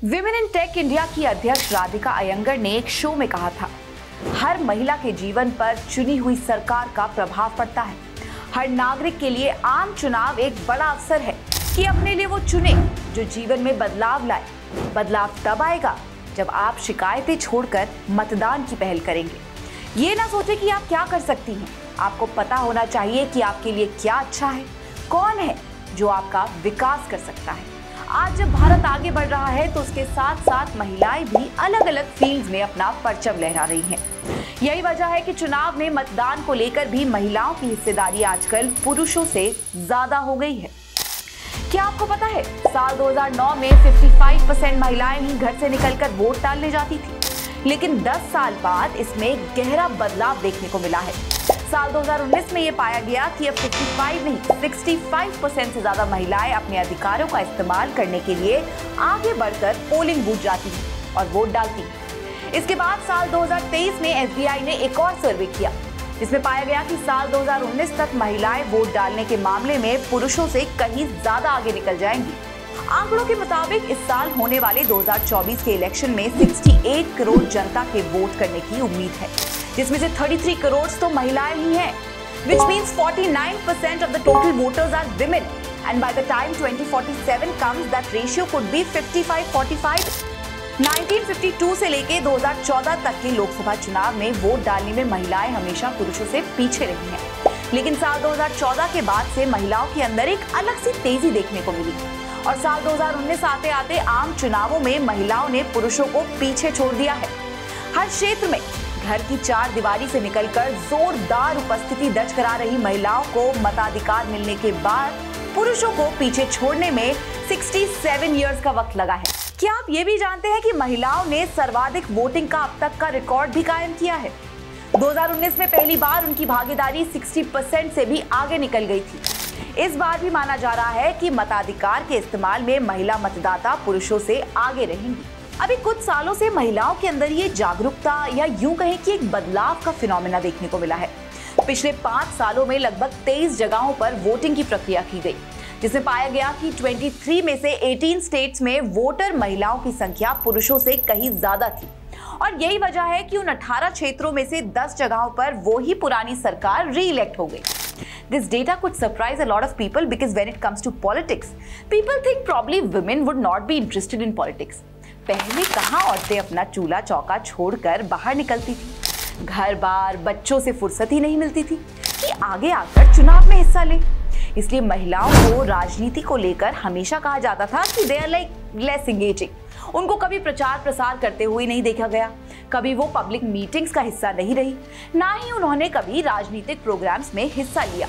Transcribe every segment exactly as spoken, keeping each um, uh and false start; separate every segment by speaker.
Speaker 1: Women in take India की अध्यक्ष राधिका अयंगर ने एक शो में कहा था, हर महिला के जीवन पर चुनी हुई सरकार का प्रभाव पड़ता है। हर नागरिक के लिए आम चुनाव एक बड़ा अवसर है कि अपने लिए वो चुने जो जीवन में बदलाव लाए। बदलाव तब आएगा जब आप शिकायतें छोड़कर मतदान की पहल करेंगे। ये ना सोचे कि आप क्या कर सकती हैं। आपको पता होना चाहिए कि आपके लिए क्या अच्छा है, कौन है जो आपका विकास कर सकता है। आज जब भारत आगे बढ़ रहा है तो उसके साथ साथ महिलाएं भी अलग अलग फील्ड्स में अपना परचम लहरा रही हैं। यही वजह है कि चुनाव में मतदान को लेकर भी महिलाओं की हिस्सेदारी आजकल पुरुषों से ज्यादा हो गई है। क्या आपको पता है, साल दो हज़ार नौ में पचपन परसेंट महिलाएं ही घर से निकलकर वोट डालने जाती थी, लेकिन दस साल बाद इसमें गहरा बदलाव देखने को मिला है। साल दो हज़ार उन्नीस में ये पाया गया कि अब पचपन नहीं पैंसठ परसेंट से ज्यादा महिलाएं अपने अधिकारों का इस्तेमाल करने के लिए आगे बढ़कर पोलिंग बूथ जाती हैं और वोट डालती हैं। इसके बाद साल दो हज़ार तेईस में एस बी आई ने एक और सर्वे किया, जिसमें पाया गया कि साल दो हज़ार उन्नीस तक महिलाएं वोट डालने के मामले में पुरुषों से कहीं ज्यादा आगे निकल जाएंगी। आंकड़ों के मुताबिक इस साल होने वाले दो हज़ार चौबीस के इलेक्शन में अड़सठ करोड़ जनता के वोट करने की उम्मीद है, जिसमें से तैंतीस करोड़ तो महिलाएं ही हैं, which means forty-nine percent of the total voters are women, and by the time twenty forty-seven comes, that ratio could be fifty-five forty-five. उन्नीस सौ बावन से लेके दो हज़ार चौदह तक के लोकसभा चुनाव में वोट डालने में महिलाएं हमेशा पुरुषों से पीछे रही हैं, लेकिन साल दो हज़ार चौदह के बाद से महिलाओं के अंदर एक अलग सी तेजी देखने को मिली और साल दो हज़ार उन्नीस आते आते आम चुनावों में महिलाओं ने पुरुषों को पीछे छोड़ दिया है। हर क्षेत्र में घर की चार दीवारी से निकलकर जोरदार उपस्थिति दर्ज करा रही महिलाओं को मताधिकार मिलने के बाद पुरुषों को पीछे छोड़ने में सड़सठ इयर्स का वक्त लगा है। क्या आप ये भी जानते हैं कि महिलाओं ने सर्वाधिक वोटिंग का अब तक का रिकॉर्ड भी कायम किया है। दो हज़ार उन्नीस में पहली बार उनकी भागीदारी साठ परसेंट से भी आगे निकल गई थी। इस बार भी माना जा रहा है कि मताधिकार के इस्तेमाल में महिला मतदाता पुरुषों से आगे रहेंगी। अभी कुछ सालों से महिलाओं के अंदर ये जागरूकता या यूं कहें कि एक बदलाव का फिनोमेना देखने को मिला है। पिछले पांच सालों में लगभग तेईस जगहों पर वोटिंग की प्रक्रिया की गई, जिसमें पाया गया कि तेईस में से अठारह स्टेट्स में वोटर महिलाओं की संख्या पुरुषों से कहीं ज्यादा थी और यही वजह है कि उन अठारह क्षेत्रों में से दस जगहों पर वो ही पुरानी सरकार री इलेक्ट हो गई। This data could surprise a lot of people because when it comes to politics, people think probably women would not be interested in politics. पहले कहाँ औरतें अपना चूल्हा चौका छोड़कर बाहर निकलती थी, घर बार बच्चों से फुर्सत ही नहीं मिलती थी कि आगे आकर चुनाव में हिस्सा ले। इसलिए महिलाओं को राजनीति को लेकर हमेशा कहा जाता था कि they are like less engaging. उनको कभी प्रचार प्रसार करते हुए नहीं देखा गया, कभी वो पब्लिक मीटिंग्स का हिस्सा नहीं रही, ना ही उन्होंने कभी राजनीतिक प्रोग्राम्स में हिस्सा लिया।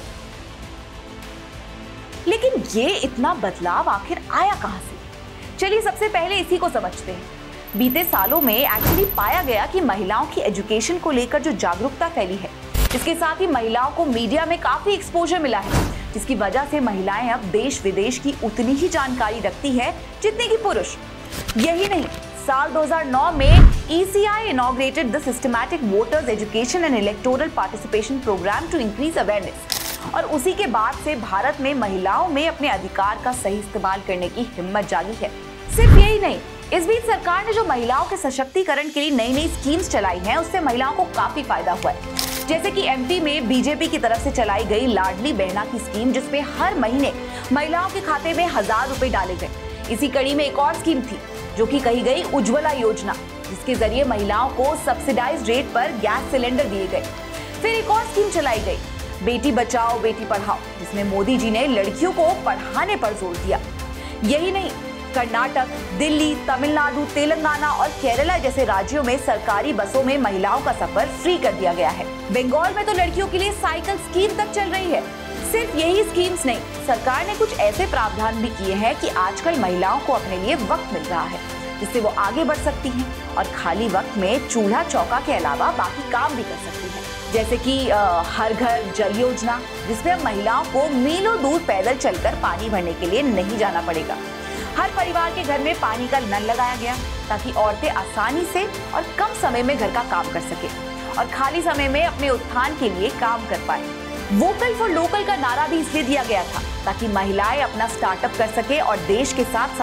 Speaker 1: लेकिन ये इतना बदलाव आखिर आया कहां से? चलिए सबसे पहले इसी को समझते हैं। बीते सालों में एक्चुअली पाया गया कि महिलाओं की एजुकेशन को लेकर जो जागरूकता फैली है, इसके साथ ही महिलाओं को मीडिया में काफी एक्सपोजर मिला है, जिसकी वजह से महिलाएं अब देश विदेश की उतनी ही जानकारी रखती है जितनी कि पुरुष। यही नहीं, साल दो हज़ार नौ में E C I inaugurated the systematic voters education and electoral participation program to increase awareness, और उसी के बाद से भारत में महिलाओं में अपने अधिकार का सही इस्तेमाल करने की हिम्मत जागी है। सिर्फ यही नहीं, इस बीच सरकार ने जो महिलाओं के सशक्तिकरण के लिए नई नई स्कीम्स चलाई हैं, उससे महिलाओं को काफी फायदा हुआ है। जैसे कि एम पी में बीजेपी की तरफ से चलाई गई लाडली बहना की स्कीम, जिसमें हर महीने महिलाओं के खाते में हजार रुपए डाले गए। इसी कड़ी में एक और स्कीम थी जो कि कही गई उज्ज्वला योजना, जिसके जरिए महिलाओं को सब्सिडाइज्ड रेट पर गैस सिलेंडर दिए गए। फिर एक और स्कीम चलाई गई, बेटी बचाओ बेटी पढ़ाओ, जिसमें मोदी जी ने लड़कियों को पढ़ाने पर जोर दिया। यही नहीं, कर्नाटक, दिल्ली, तमिलनाडु, तेलंगाना और केरला जैसे राज्यों में सरकारी बसों में महिलाओं का सफर फ्री कर दिया गया है। बंगाल में तो लड़कियों के लिए साइकिल स्कीम तक चल रही है। सिर्फ यही स्कीम्स नहीं, सरकार ने कुछ ऐसे प्रावधान भी किए हैं कि आजकल महिलाओं को अपने लिए वक्त मिल रहा है, जिससे वो आगे बढ़ सकती हैं और खाली वक्त में चूल्हा चौका के अलावा बाकी काम भी कर सकती हैं। जैसे कि हर घर जल योजना, जिसमें अब महिलाओं को मीलों दूर पैदल चलकर पानी भरने के लिए नहीं जाना पड़ेगा। हर परिवार के घर में पानी का नल लगाया गया ताकि औरतें आसानी से और कम समय में घर का काम कर सके और खाली समय में अपने उत्थान के लिए काम कर पाए। वोकल फॉर लोकल का नारा भी इसलिए दिया गया था ताकि महिलाएं अपना स्टार्टअप कर सके और देश के साथ साथ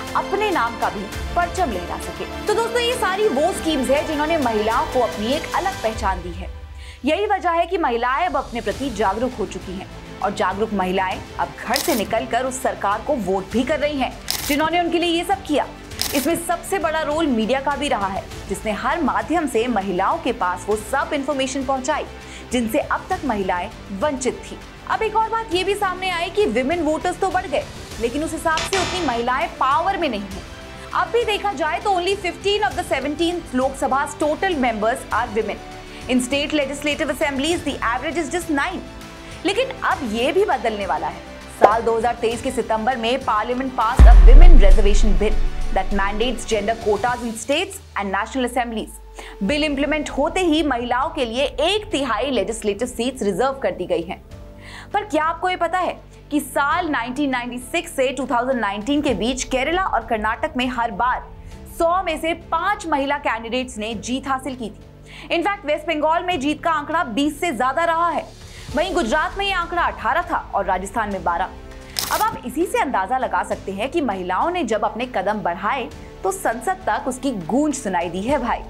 Speaker 1: अपने नाम का भी परचम लहरा सके। तो दोस्तों, ये सारी वो स्कीम्स है जिन्होंने महिलाओं को अपनी एक अलग पहचान दी है। यही वजह है कि महिलाएं अब अपने प्रति जागरूक हो चुकी हैं और जागरूक महिलाएं अब घर से निकलकर उस सरकार को वोट भी कर रही हैं जिन्होंने उनके लिए ये सब किया। इसमें सबसे बड़ा रोल मीडिया का भी रहा है, जिसने हर माध्यम से महिलाओं के पास वो सब इंफॉर्मेशन पहुंचाई जिनसे अब तक महिलाएं वंचित थी। अब एक और बात ये भी सामने आई कि विमेन वोटर्स तो बढ़ गए, लेकिन उस हिसाब से उतनी महिलाएं पावर में नहीं है। अब भी देखा जाए तो only fifteen of the seventeen Lok Sabha total members are women. In state legislative assemblies the average is just nine. लेकिन अब ये भी बदलने वाला है। साल दो हज़ार तेईस के सितंबर में parliament pass a women reservation bill that mandates gender quotas in states and national assemblies. Bill implement होते ही महिलाओं के लिए एक तिहाई लेजिस्लेटिव सीट्स रिजर्व कर दी गई हैं। पर क्या आपको ये पता है कि साल नाइनटीन नाइंटी सिक्स से दो हज़ार उन्नीस के बीच केरला और कर्नाटक में हर बार सौ में से पांच महिला कैंडिडेट्स ने जीत हासिल की थी। इनफैक्ट वेस्ट बंगाल में जीत का आंकड़ा बीस से ज्यादा रहा है। वहीं गुजरात में ये आंकड़ा अठारह था और राजस्थान में बारह। अब आप इसी से अंदाजा लगा सकते हैं कि महिलाओं ने जब अपने कदम बढ़ाए तो संसद तक उसकी गूंज सुनाई दी है भाई।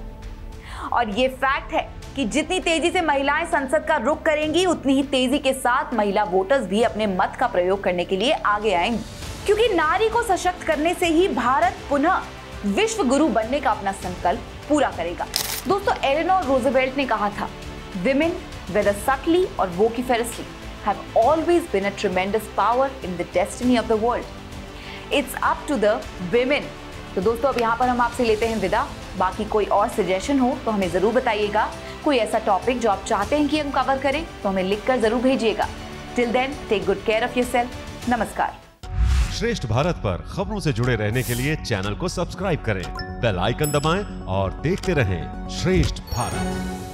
Speaker 1: और ये फैक्ट है कि जितनी तेजी से महिलाएं संसद का रुख करेंगी, उतनी ही तेजी के साथ महिला वोटर्स भी अपने मत का प्रयोग करने के लिए आगे आएंगी, क्योंकि नारी को सशक्त करने से ही भारत पुनः विश्व गुरु बनने का अपना संकल्प पूरा करेगा। दोस्तों, एलेनोर रूजवेल्ट ने कहा था, women whether subtly or vociferously have always been a tremendous power in the destiny of the world. It's up to the women. तो दोस्तों, अब यहाँ पर हम आपसे लेते हैं विदा। बाकी कोई और सजेशन हो तो हमें जरूर बताइएगा। कोई ऐसा टॉपिक जो आप चाहते हैं कि हम कवर करें तो हमें लिखकर जरूर भेजिएगा। Till then, take good care of yourself. नमस्कार।
Speaker 2: श्रेष्ठ भारत पर खबरों से जुड़े रहने के लिए चैनल को सब्सक्राइब करें, बेल आइकन दबाएं और देखते रहें श्रेष्ठ भारत।